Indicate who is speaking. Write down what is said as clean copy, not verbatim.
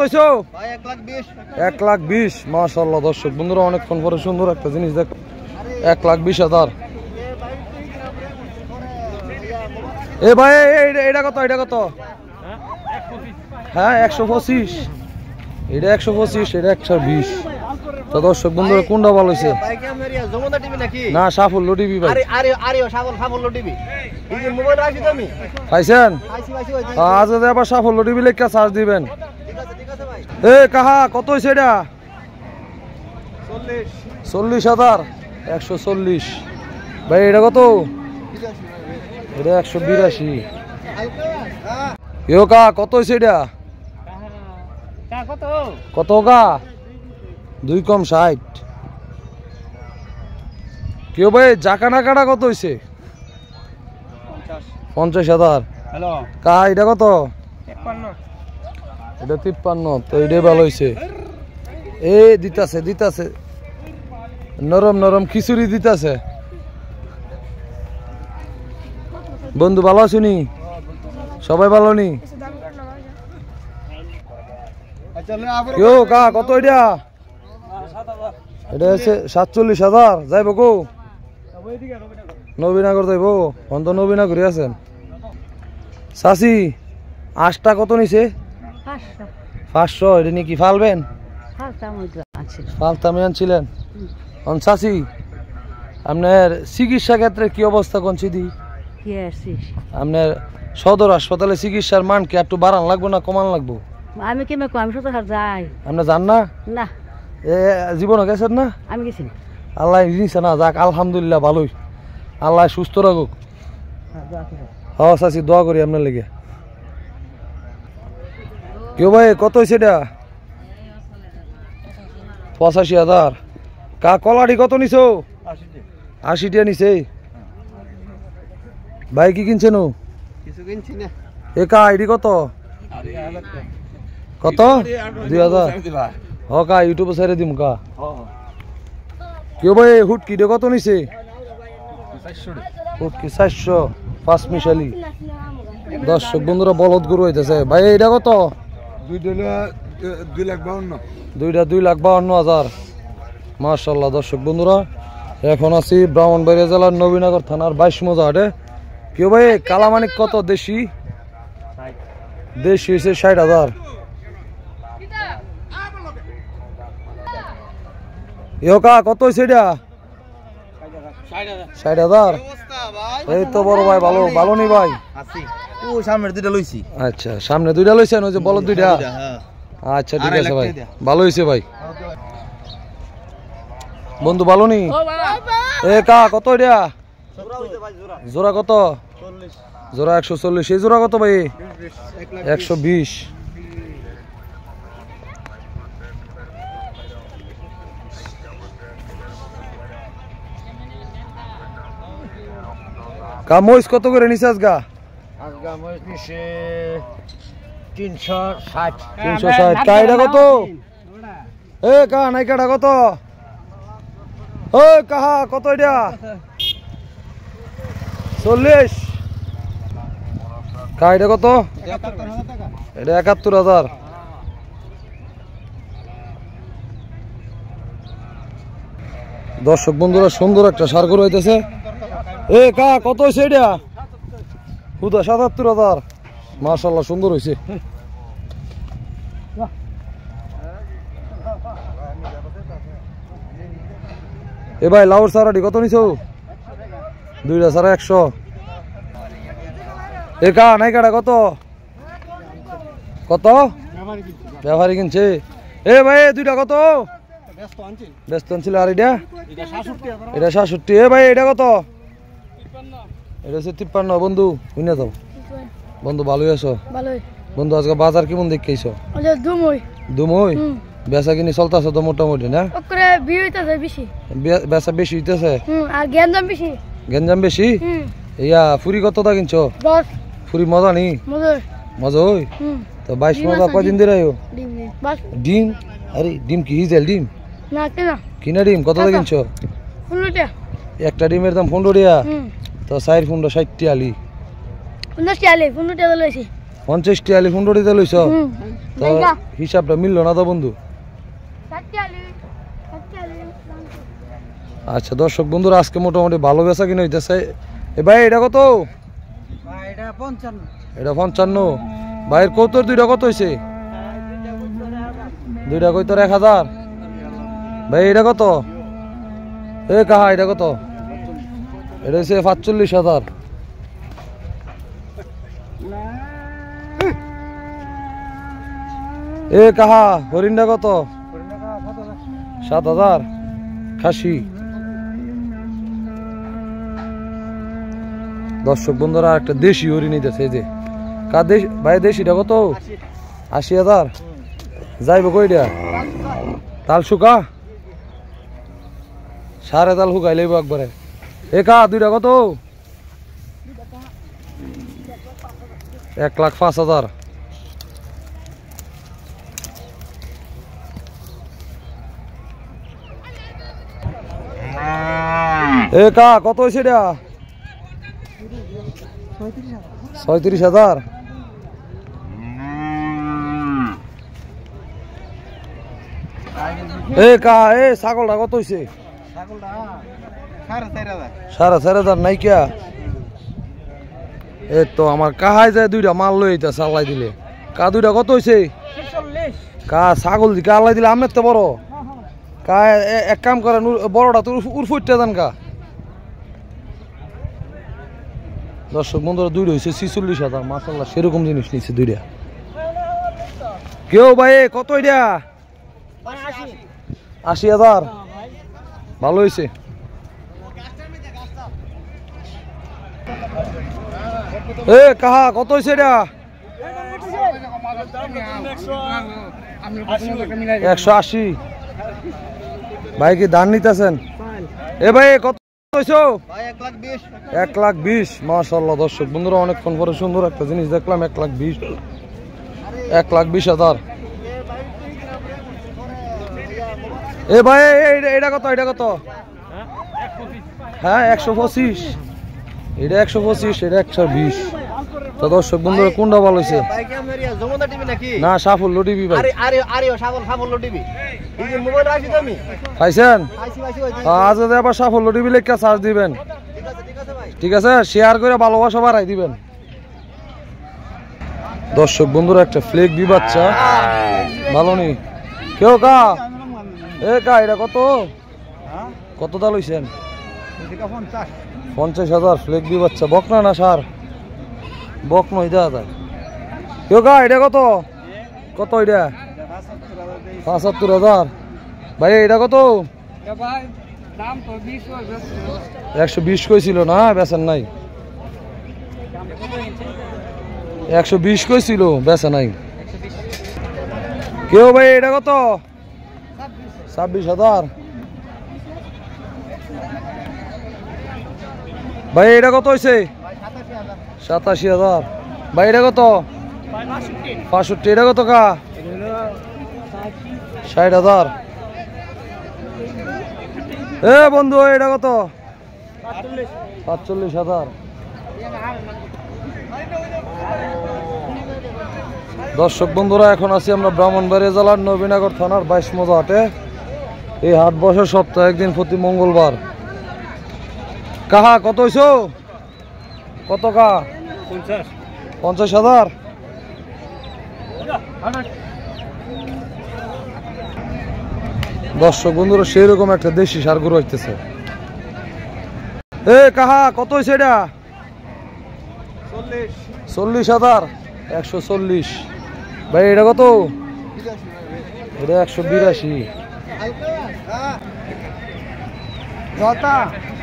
Speaker 1: হইছো? 1,20,000 মাশাআল্লাহ। দর্শক বন্ধুরা অনেকক্ষণ পরে সুন্দর একটা জিনিস দেখো, 1,20,000। এ ভাই এটা কত? এটা কত? হ্যাঁ 125। এটা 125, এটা 120। তো দর্শক বন্ধুরা কোনটা ভালো হয়েছে? না সাফল্য টিভি ভাই। পাইছেন? আজ আবার সাফল্য টিভি লেখা চার্জ দিবেন। এ কাহা কত হয়েছে এটা? 40,000। 140 ভাই। এটা কত? এটা 182। ইও কা কত হয়েছে এটা? কত গা? 2 কম 60। কেউ ভাই জাকানা কাটা কত হয়েছে? 50,000। কা এটা কত? এটা 53। তো এটাই ভালো হয়েছে। এ দিতাছে নরম নরম খিচুড়ি দিতাছে। বন্ধু ভালো আছুনি? সবাই ভালো নি? কেউ কা কত এটা? এটা হচ্ছে 47,000। যাইব গো নবীনগর যাইব? অন্ত নবীনগরে আছেন চাচি। আশটা কত নিছে? 500। এটা নিয়ে কি ফালবেন? ফালতামে আনছিলেন। চাচি আপনার চিকিৎসা ক্ষেত্রে কি অবস্থা কোনছি দি? আপনার সদর হাসপাতালে চিকিৎসার মান কি একটু বাড়ান লাগবো না কমান লাগবো?
Speaker 2: আমি কেমন আমি সদর যাই।
Speaker 1: আপনার জান না? না জীবনে গেছেন না? আমি গেছি। আল্লাহ নিছে না? যাক আলহামদুলিল্লাহ ভালোই। আল্লাহ সুস্থ রাখুক। হ্যাঁ চাচি দোয়া করি আপনার লেগে। কেউ ভাই কত হয়েছে এটা? 85,000। কা কলাটি কত নিছো? 80 নিছে। ভাই কি কিনছেন? এ কা আইডি কত? কত? 2,000। হ কা ইউটিউবে ছেড়ে দিম কা। কেউ ভাই হুটকি কত নিছে? হুটকি 400 5 মিশালি। দর্শক বন্ধুরা বলদ গরু হইতেছে ভাই। এটা কত? 2,52,000। দুইটা 2,52,000। মাশাআল্লাহ। দর্শক বন্ধুরা এখন আছি ব্রাহ্মণবাড়িয়া জেলার নবীনগর থানার 22 মৌজা হাটে। কেউ ভাই কালামানিক কত? দেশি হয়েছে 60,000। ইয়োকা কত হয়েছে এটা? 60,000। এই তো বড় ভাই ভালো নি ভাই?
Speaker 3: সামনের দুইটা লইছি।
Speaker 1: আচ্ছা সামনে দুইটা লইছেন? ওই যে বলদ দুইটা? আচ্ছা ঠিক আছে ভাই, ভালো হয়েছে ভাই। বন্ধু ভালো নি? এ কা কত এটা? জোড়া কত? জোড়া 140। এই জোড়া কত ভাই? 120। কা মহিষ কত করে নিছে আজগা?
Speaker 3: আজগা মহিষ নিছে 360।
Speaker 1: 360। কা এটা কত? এ কা নাইকাটা কত? ও কাহা কত এটা? 40। কা এটা কত? এটা 71,000। দর্শক বন্ধুরা সুন্দর একটা সার গরু হইতেছে। এ কা কত হয়েছে এটা? 77,000। মাশাআল্লাহ সুন্দর হয়েছে। এ ভাই লাউর সারাটি কত নিছো? 2টা সারা 100। এ কা নাইকাটা কত? কত? ব্যবহারী কিনছে। এ ভাই 2টা কত? ব্যস্ত আনছিল। আর এটা? এটা 67। এ ভাই এটা কত? এটা হচ্ছে 53। বন্ধু শুনে যাও। বন্ধু ভালোই আছো? বন্ধু আজকে বাজার কেমন দেখেছো? দুমই বেচা কিনি চলতেছে তো মোটামুটি না? বেচা বেশি হইতেছে। গেঞ্জাম বেশি। ইয়া ফুরি কতটা কিনছো? ফুরি মজা নি? মজা হই তো 22 মজা কদিন ধরে আয়ো? ডিম? আরে ডিম কি হিজেল ডিম? কিনা ডিম কতটা কিনছো? একটা ডিমের দাম 15 টাকা। তো 4 15 60 টাকা আলি।
Speaker 2: 50 টাকা আলি 15 টাকা লইছি।
Speaker 1: 50 টিয়ালি 15 লইছ তো হিসাবটা মিললো না তো বন্ধু। আচ্ছা দর্শক বন্ধুরা আজকে মোটামুটি ভালো বেচা কিনা হইতেছে। এ ভাই এটা কত? এটা 55। ভাইয়ের কৌতর দুইটা কত হয়েছে? দুইটা কৌতর 1000। ভাই এটা কত? এ কাহা এটা কত? এটা হচ্ছে 45,000। এ কাহা হরিণটা কত? 7,000 খাসি। দর্শক বন্ধুরা একটা দেশি হরিণ নিতেছে এই যে ভাই দেশিটা কত? 80,000। যাইব কইটা? তাল শুকা সারে তাল শুকাই লইব একবারে। এ কা দুইটা কত? 1,05,000। এ কা কত হয়েছে এটা? 36,000। এ কা এ ছাগলটা কত হয়েছে? 4,500 নাই কিয়া? এ তো আমার কাহাই যায় দুইটা মাল লই এটা চালাই দিলে। কা দুইটা কত হয়েছে? কা ছাগল দিকে আল্লাই দিলে আমনের তো বড়। কা এক কাম করেন বড়টা তোর উরফুটটা দেন কা। দর্শক বন্ধুরা দুইটা হয়েছে 46,000। মাশাআল্লাহ সেরকম জিনিস নিচ্ছে দুইটা। কেউ ভাই কত এটা? 80,000। ভালো হয়েছে। এ কাহা কত হয়েছে এটা? 180। ভাই কি ধান নিতেছেন? এ ভাই কত হয়েছে? 1,20,000। মাশাআল্লাহ দর্শক বন্ধুরা অনেকক্ষণ পরে সুন্দর একটা জিনিস দেখলাম। 1,20,000। 1,20,000। এ ভাই এটা কত? এটা কত? হ্যাঁ 125। এটা 125 এটা 120। তো দর্শক বন্ধুরা কোনটা ভালো হয়েছে? না সাফল্য টিভি ভাই। পাইছেন? আজ আবার সাফল্য টিভি লেখা চার্জ দিবেন। ঠিক আছে শেয়ার করে ভালোবাসা বাড়াই দিবেন। দর্শক বন্ধুরা একটা ফ্লেক বি বাচ্চা ভালো নেই কেউ কা। এ কা এটা কত? কত দাল হইছেন? 50,000 ফ্লেক বি বাচ্চা। বকনা না সার? বকনা এটা যায়। কেউ কা এটা কত? কত এটা? 75,000। ভাই এটা কত? 120 কইছিল না বেচেন নাই? 120 কইছিল বেচা নাই। কেউ ভাই এটা কত? 26,000। ভাই এটা কত হয়েছে? 87,000। ভাই এটা কত? 65। এটা কত কা? 60,000। এ বন্ধু এটা কত? 45,000। দর্শক বন্ধুরা এখন আছি আমরা ব্রাহ্মণবাড়িয়া জেলার নবীনগর থানার 22 মজা হাটে। এই হাট বসে সপ্তাহে একদিন প্রতি মঙ্গলবার। কাহা কত হইছো? কত কা? 50,000। দর্শক বন্ধুরা সেই রকম একটা দেশি সার গরু হইতেছে। এ কাহা কত হয়েছে এটা? 40,000। 140। ভাই এটা কত? এটা 182।